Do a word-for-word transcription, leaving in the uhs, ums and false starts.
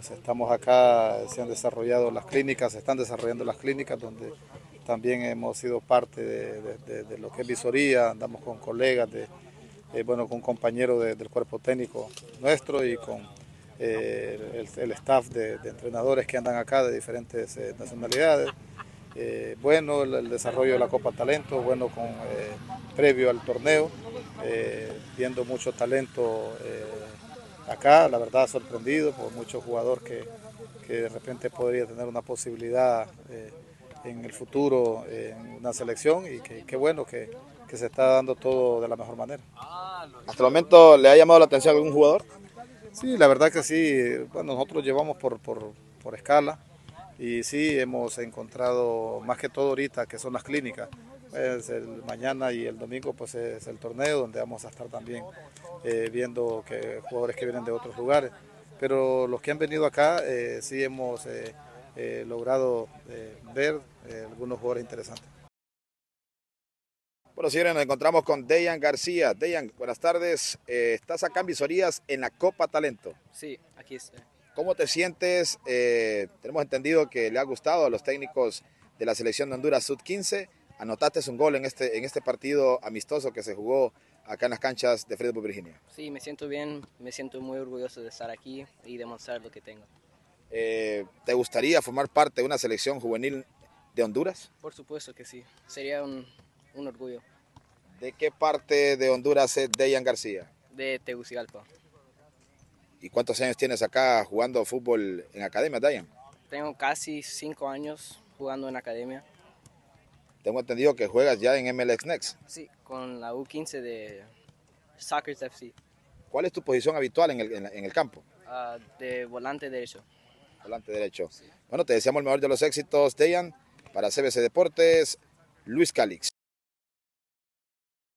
pues estamos acá, se han desarrollado las clínicas, se están desarrollando las clínicas donde también hemos sido parte de, de, de, de lo que es visoría, andamos con colegas, de, eh, bueno, con compañeros de, del cuerpo técnico nuestro y con eh, el, el, staff de, de entrenadores que andan acá de diferentes eh, nacionalidades. Eh, bueno el, el desarrollo de la Copa Talento, bueno con, eh, previo al torneo, eh, viendo mucho talento eh, acá, la verdad sorprendido por muchos jugadores que, que de repente podría tener una posibilidad eh, en el futuro eh, en una selección y que, que bueno que, que se está dando todo de la mejor manera. ¿Hasta el momento le ha llamado la atención a algún jugador? Sí, la verdad que sí, bueno, nosotros llevamos por, por, por escala y sí hemos encontrado más que todo ahorita que son las clínicas. Pues el mañana y el domingo pues es el torneo donde vamos a estar también eh, viendo que jugadores que vienen de otros lugares. Pero los que han venido acá eh, sí hemos eh, eh, logrado eh, ver eh, algunos jugadores interesantes. Bueno, señores, nos encontramos con Dejan García. Dejan, buenas tardes. Eh, estás acá en Visorías en la Copa Talento. Sí, aquí estoy. ¿Cómo te sientes? Eh, tenemos entendido que le ha gustado a los técnicos de la selección de Honduras sub quince. Anotaste un gol en este, en este partido amistoso que se jugó acá en las canchas de Fredericksburg, Virginia. Sí, me siento bien, me siento muy orgulloso de estar aquí y demostrar lo que tengo. Eh, ¿Te gustaría formar parte de una selección juvenil de Honduras? Por supuesto que sí, sería un, un orgullo. ¿De qué parte de Honduras es Dejan García? De Tegucigalpa. ¿Y cuántos años tienes acá jugando fútbol en academia, Dejan? Tengo casi cinco años jugando en academia. Tengo entendido que juegas ya en M L X Next. Sí, con la U quince de Soccer F C. ¿Cuál es tu posición habitual en el, en, en el campo? Uh, de volante derecho. Volante derecho. Sí. Bueno, te deseamos el mejor de los éxitos, Dejan. Para C B C Deportes, Luis Calix.